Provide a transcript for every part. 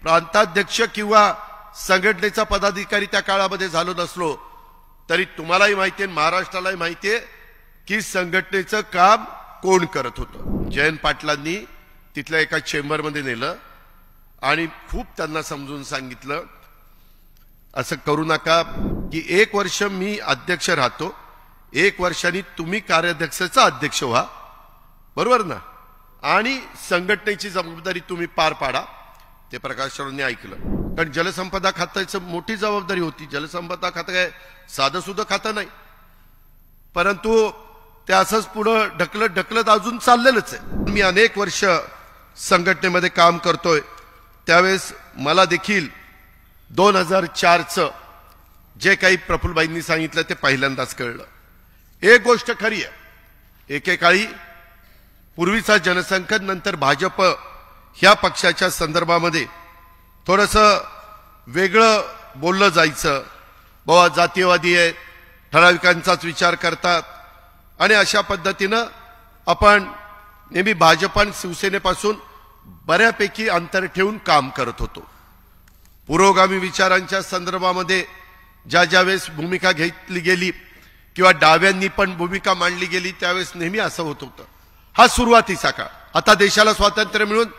प्रांताध्यक्ष किंवा संघटनेचा पदाधिकारी त्या काळामध्ये झालो नसलो तरी तुम्हालाही माहिती आहे, महाराष्ट्रालाही माहिती आहे की संघटनेचं काम कोण करत होतं. जयंत पाटलांनी तिथल्या एका चेंबरमध्ये नेलं आणि खूप त्यांना समजून सांगितलं, असं करू नका की 1 वर्ष मी अध्यक्ष राहतो, 1 वर्षांनी तुम्ही कार्याध्यक्षाचा अध्यक्ष व्हा, बरोबर ना, आणि संघटनेची जबाबदारी तुम्ही पार पाडा. ते प्रकाश रावांनी ऐकलं, कारण जलसंपदा खात्याची मोठी जबाबदारी होती. जलसंपदा खातं काय साधं सुद्धा खातं नाही, परंतु ते असंच पुढं ढकलत ढकलत अजून चाललेलंच आहे. मी अनेक वर्ष संघटनेमध्ये काम करतोय, त्यावेळेस मला देखील 2004चं जे काही प्रफुल्लबाईंनी सांगितलं ते पहिल्यांदाच कळलं. एक गोष्ट खरी आहे, एकेकाळी पूर्वीचा जनसंघ नंतर भाजप ह्या पक्षाच्या संदर्भामध्ये थोडंसं वेगळं बोललं जायचं. बाबा जातीयवादी आहेत, ठराविकांचाच विचार करतात, आणि अशा पद्धतीनं आपण नेहमी भाजप आणि शिवसेनेपासून बऱ्यापैकी अंतर ठेवून काम करत होतो. पुरोगामी विचारांच्या संदर्भामध्ये ज्या वेळेस भूमिका घेतली गेली किंवा डाव्यांनी पण भूमिका मांडली गेली त्यावेळेस नेहमी असं होत होतं. हा सुरुवातीचा काळ. आता देशाला स्वातंत्र्य मिळून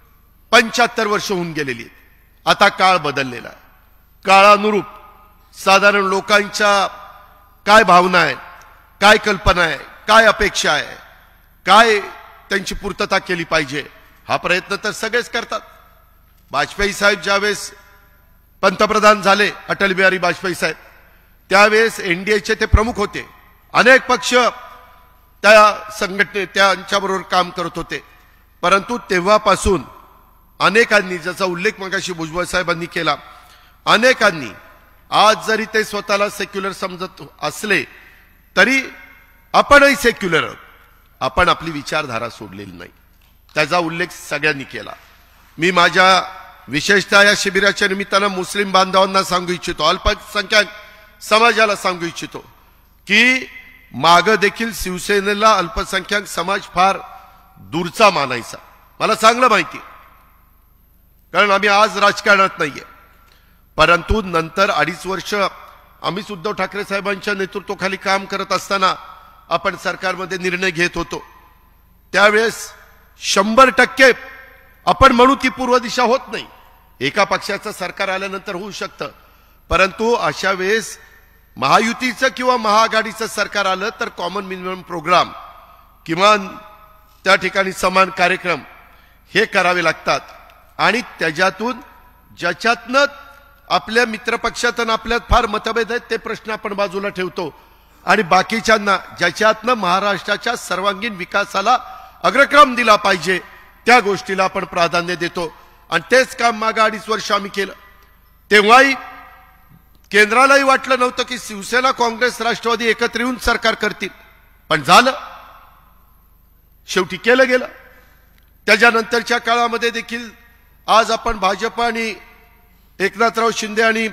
75 वर्ष होऊन गेलेली आहेत. आता काळ बदललेला आहे. काळानुरूप साधारण लोकांच्या काय भावना आहे, काय कल्पना आहे, काय अपेक्षा आहे, काय त्यांची पूर्तता केली पाहिजे, हा प्रयत्न तर सगळेच करतात. वाजपेयी साहेब ज्यावेळेस पंतप्रधान झाले, अटल बिहारी वाजपेयी साहेब, त्यावेळेस एनडीएचे ते प्रमुख होते. अनेक पक्ष त्या संघटने त्यांच्याबरोबर काम करत होते, परंतु तेव्हापासून अनेकांनी, ज्याचा उल्लेख मगाशी भुजबळ साहेबांनी केला, अनेकांनी आज जरी ते स्वतःला सेक्युलर समजत असले तरी आपणही सेक्युलर आहोत. आपण आपली विचारधारा सोडलेली नाही, त्याचा उल्लेख सगळ्यांनी केला. मी माझ्या विशेषतः या शिबिराच्या निमित्तानं मुस्लिम बांधवांना सांगू इच्छितो, अल्पसंख्याक समाजाला सांगू इच्छितो की मागं देखील शिवसेनेला अल्पसंख्याक समाज फार दूरचा मानायचा. मला चांगलं माहिती, कारण आम्ही आज राजकारणात नाहीये, परंतु नंतर 2.5 वर्ष आम्हीच उद्धव ठाकरे साहेबांच्या नेतृत्वाखाली काम करत असताना आपण सरकारमध्ये निर्णय घेत होतो. त्यावेळेस 100% आपण म्हणू की पूर्व दिशा होत नाही, एका पक्षाचं सरकार आल्यानंतर होऊ शकतं, परंतु अशा वेळेस महायुतीचं किंवा महाआघाडीचं सरकार आलं तर कॉमन मिनिमम प्रोग्राम, किमान त्या ठिकाणी समान कार्यक्रम हे करावे लागतात. आणि त्याच्यातून ज्याच्यातनं आपल्या मित्रपक्षातून आपल्यात फार मतभेद आहेत ते प्रश्न आपण बाजूला ठेवतो, आणि बाकीच्यांना ज्याच्यातनं महाराष्ट्राच्या सर्वांगीण विकासाला अग्रक्रम दिला पाहिजे त्या गोष्टीला आपण प्राधान्य देतो. आणि तेच काम मागे 2.5 वर्ष आम्ही केलं. तेव्हाही केंद्रालाही वाटलं नव्हतं की शिवसेना, काँग्रेस, राष्ट्रवादी एकत्र येऊन सरकार करतील, पण झालं, शेवटी केलं गेलं. त्याच्यानंतरच्या काळामध्ये देखील आज आपण भाजप आणि एकनाथराव शिंदे आणि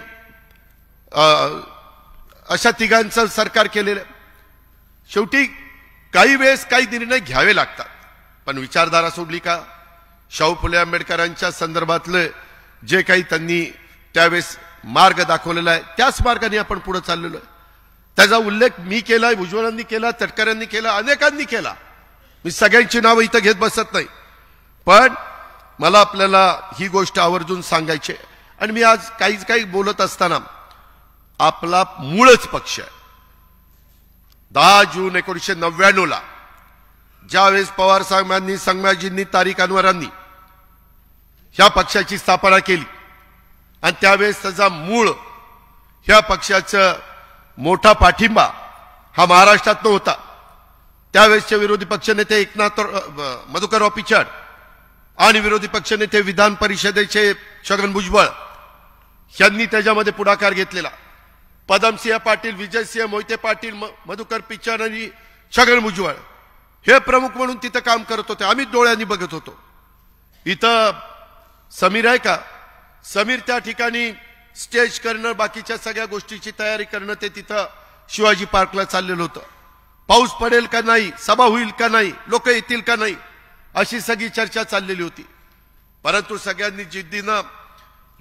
अशा तिघांचं सरकार केलेलं. शेवटी काही वेळेस काही निर्णय घ्यावे लागतात, पण विचारधारा सोडली का? शाहू फुले आंबेडकरांच्या संदर्भातलं जे काही त्यांनी त्यावेळेस मार्ग दाखवलेला आहे त्याच मार्गाने आपण पुढे चाललेलो आहे. त्याचा उल्लेख मी केलाय, भुजबळांनी केला, तटकऱ्यांनी केला, अनेकांनी केला. मी सगळ्यांची नावं इथं घेत बसत नाही, पण मला आपल्याला ही गोष्ट आवर्जून सांगायची आहे. आणि मी आज काही बोलत असताना आपला मूळच पक्ष आहे. 10 जून 1999ला ज्यावेळेस पवार साहेबांनी, संगमाजींनी, तारिक अनवरांनी ह्या पक्षाची स्थापना केली आणि त्यावेळेस त्याचा मूळ ह्या पक्षाचा मोठा पाठिंबा हा महाराष्ट्रात होता. त्यावेळेसचे विरोधी पक्षनेते मधुकरराव पिचड आणि विरोधी पक्षनेते विधान परिषदेचे छगन भुजबळ यांनी त्याच्यामध्ये पुढाकार घेतलेला. पदमसिंह पाटील, विजयसिंह मोहिते पाटील, मधुकर पिचड आणि छगन भुजबळ हे प्रमुख म्हणून तिथं काम करत होते. आम्ही डोळ्यांनी बघत होतो. इथं समीर आहे का? समीर त्या ठिकाणी स्टेज करणं, बाकीच्या सगळ्या गोष्टीची तयारी करणं, ते तिथं शिवाजी पार्कला चाललेलं होतं. पाऊस पडेल का नाही, सभा होईल का नाही, लोक येतील का नाही, अशी सगळी चर्चा चाललेली होती. परंतु सगळ्यांनी जिद्दीनं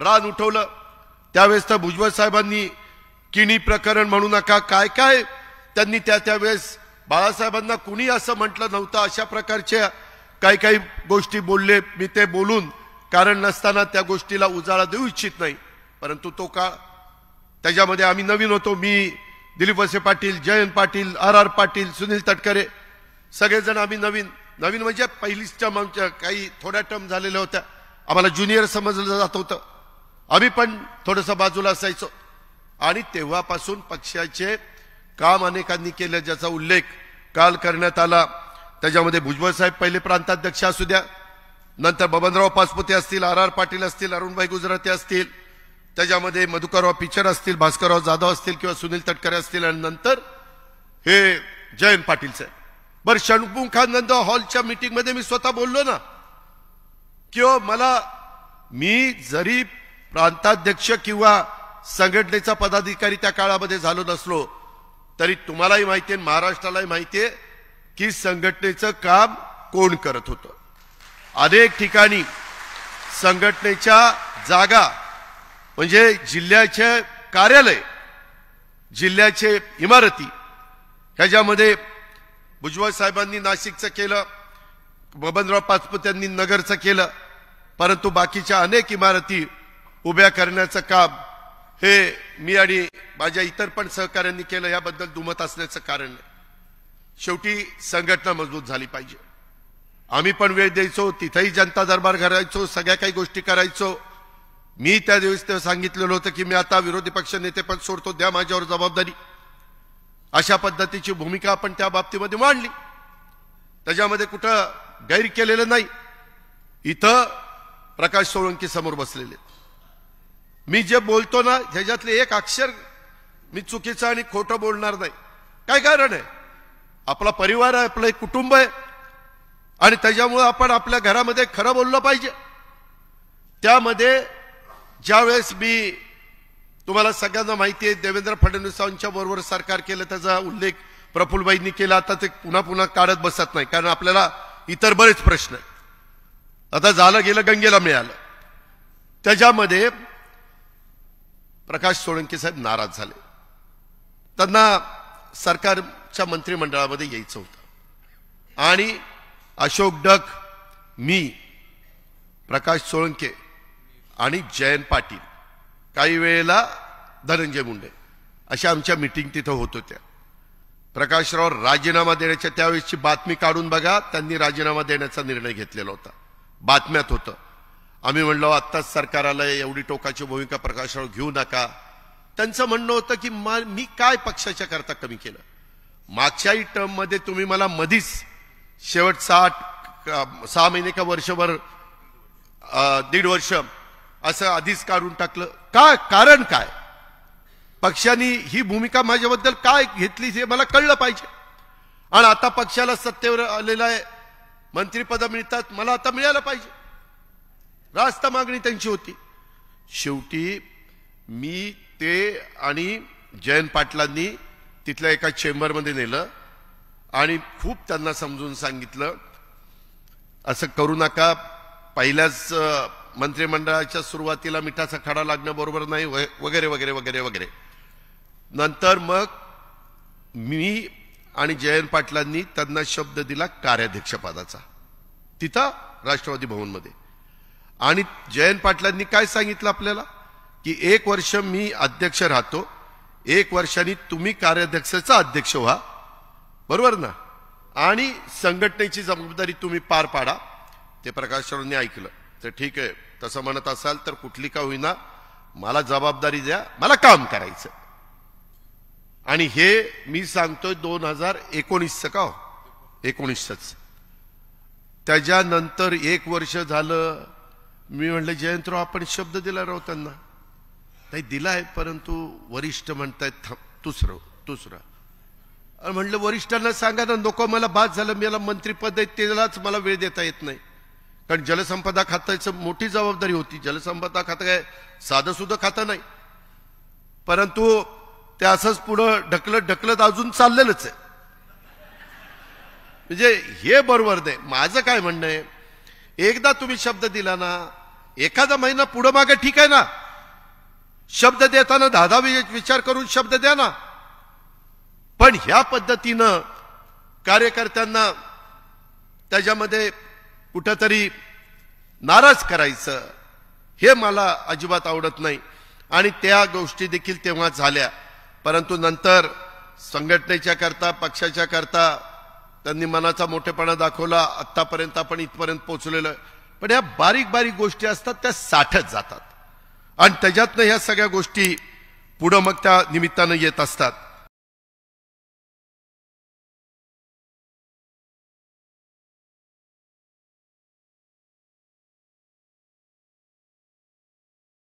रान उठवलं त्यावेळेस तर भुजबळ साहेबांनी किणी प्रकरण म्हणू नका काय काय त्यांनी त्यावेळेस बाळासाहेबांना कुणी असं म्हटलं नव्हतं अशा प्रकारच्या काही काही गोष्टी बोलले मी ते बोलून कारण नसताना त्या गोष्टीला उजाळा देऊ इच्छित नाही परंतु तो काळ त्याच्यामध्ये आम्ही नवीन होतो मी दिलीप वळसे पाटील जयंत पाटील आर पाटील सुनील तटकरे सगळेजण आम्ही नवीन म्हणजे पहिलीच टर्म आमच्या काही थोड्या टर्म झालेल्या होत्या आम्हाला ज्युनियर समजलं जात होतं आम्ही पण थोडंसं बाजूला असायचो आणि तेव्हापासून पक्षाचे काम अनेकांनी केलं ज्याचा उल्लेख काल करण्यात आला त्याच्यामध्ये भुजबळ साहेब पहिले प्रांताध्यक्ष असू द्या नंतर बबनराव पाचपुते असतील आर पाटील असतील अरुणभाई गुजराती असतील त्याच्यामध्ये मधुकरराव पिचर असतील भास्करराव जाधव असतील किंवा सुनील तटकरे असतील आणि नंतर हे जयंत पाटील साहेब बरं षणमुखानंद हॉलच्या मीटिंगमध्ये मी स्वतः बोललो ना किंवा मला मी जरी प्रांताध्यक्ष किंवा संघटनेचा पदाधिकारी त्या काळामध्ये झालो नसलो तरी तुम्हालाही माहिती आहे महाराष्ट्रालाही माहिती आहे की संघटनेचं काम कोण करत होतं अनेक ठिकाणी संघटनेच्या जागा म्हणजे जिल्ह्याचे कार्यालय जिल्ह्याचे इमारती ह्याच्यामध्ये भुजबळ साहेबांनी नाशिकचं केलं बबनराव पाचपुत्यांनी नगरचं केलं परंतु बाकीच्या अनेक इमारती उभ्या करण्याचं काम हे मी आणि माझ्या इतर पण सहकाऱ्यांनी केलं याबद्दल दुमत असण्याचं कारण नाही शेवटी संघटना मजबूत झाली पाहिजे आम्ही पण वेळ द्यायचो तिथेही जनता दरबार करायचो सगळ्या काही गोष्टी करायचो मी त्या दिवशी सांगितलेलं होतं की मी आता विरोधी पक्ष नेते पण सोडतो द्या माझ्यावर जबाबदारी अशा पद्धतीची भूमिका आपण त्या बाबतीमध्ये मांडली त्याच्यामध्ये कुठं गैर केलेलं नाही इथं प्रकाश सोळंकी समोर बसलेले मी जे बोलतो ना ह्याच्यातले एक अक्षर मी चुकीचं आणि खोटं बोलणार नाही काय कारण आहे आपला परिवार आहे आपलं एक कुटुंब आहे आणि त्याच्यामुळे आपण आपल्या घरामध्ये खरं बोललं पाहिजे त्यामध्ये ज्यावेळेस मी तुम्हाला सगळ्यांना माहिती आहे देवेंद्र फडणवीसांच्या बरोबर सरकार केलं त्याचा उल्लेख प्रफुल्लबाईंनी केला आता ते पुन्हा काढत बसत नाही कारण आपल्याला इतर बरेच प्रश्न आहेत आता झालं गेलं गंगेला मिळालं त्याच्यामध्ये प्रकाश सोळंकी साहेब नाराज झाले त्यांना सरकारच्या मंत्रिमंडळामध्ये यायचं होतं आणि अशोक डग मी प्रकाश सोळंके आणि जयंत पाटील काही वेळेला धनंजय मुंडे अशा आमच्या मीटिंग तिथं होत होत्या प्रकाशराव राजीनामा देण्याच्या त्यावेळेसची बातमी काढून बघा त्यांनी राजीनामा देण्याचा निर्णय घेतलेला होता बातम्यात होतं आम्ही म्हणलो आत्ताच सरकार आलंय एवढी टोकाची भूमिका प्रकाशराव घेऊ नका त्यांचं म्हणणं होतं की मी काय पक्षाच्या करता कमी केलं मागच्याही टर्म मध्ये तुम्ही मला मधीच शेवट 6 महिने का वर्षभर 1.5 वर्ष असं आधीच काढून टाकलं काय कारण काय पक्षाने ही भूमिका माझ्याबद्दल काय घेतली हे मला कळलं पाहिजे आणि आता पक्षाला सत्तेवर आलेला आहे मंत्रिपद मिळतात मला आता मिळालं पाहिजे रास्त मागणी त्यांची होती शेवटी मी ते आणि जयंत पाटलांनी तिथल्या एका चेंबरमध्ये नेलं आणि खूप त्यांना समजून सांगितलं असं करू नका पहिल्याच मंत्रिमंडळाच्या सुरुवातीला मिठाचा खडा लागणं बरोबर नाही वगैरे वगैरे वगैरे वगैरे नंतर मग मी आणि जयंत पाटलांनी त्यांना शब्द दिला कार्याध्यक्षपदाचा तिथं राष्ट्रवादी भवनमध्ये आणि जयंत पाटलांनी काय सांगितलं आपल्याला की 1 वर्ष मी अध्यक्ष राहतो 1 वर्षांनी तुम्ही कार्याध्यक्षाचा अध्यक्ष व्हा बरोबर ना आणि संघटनेची जबाबदारी तुम्ही पार पाडा ते प्रकाशरावांनी ऐकलं तर ठीक आहे तसं म्हणत असाल तर कुठली का होईना मला जबाबदारी द्या मला काम करायचं आणि हे मी सांगतोय 2019 का 19च त्याच्यानंतर 1 वर्ष झालं मी म्हणलं जयंतराव आपण शब्द दिला राव त्यांना नाही दिलाय परंतु वरिष्ठ म्हणतायत दुसरं म्हणलं वरिष्ठांना सांगा ना नको मला बाद झालं मला मंत्रिपद आहे त्यालाच मला वेळ देता येत नाही कारण जलसंपदा खात्याची मोठी जबाबदारी होती जलसंपदा खातं काय साधं सुद्धा खातं नाही परंतु ते असंच पुढं ढकलत अजून चाललेलंच आहे म्हणजे हे बरोबर नाही माझं काय म्हणणं आहे एकदा तुम्ही शब्द दिला ना एखादा महिना पुढं मागे ठीक आहे ना, शब्द देताना 10 विचार करून शब्द द्या ना. पण ह्या पद्धतीनं कार्यकर्त्यांना त्याच्यामध्ये कुठंतरी नाराज करायचं हे मला अजिबात आवडत नाही. आणि त्या गोष्टी देखील तेव्हा झाल्या, परंतु नंतर संघटनेच्या करता, पक्षाच्या करता त्यांनी मनाचा मोठेपणा दाखवला. आतापर्यंत आपण इथपर्यंत पोहोचलेलो. पण ह्या बारीक बारीक गोष्टी असतात त्या साठत जातात आणि त्याच्यातनं ह्या सगळ्या गोष्टी पुढं मग त्या निमित्तानं येत असतात.